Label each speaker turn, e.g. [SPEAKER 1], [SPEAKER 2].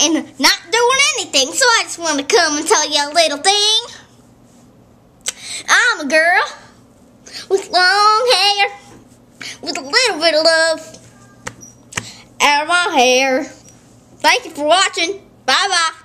[SPEAKER 1] and not doing anything. So I just want to come and tell you a little thing. I'm a girl with long hair, with a little bit of love out of my hair. Thank you for watching. Bye-bye.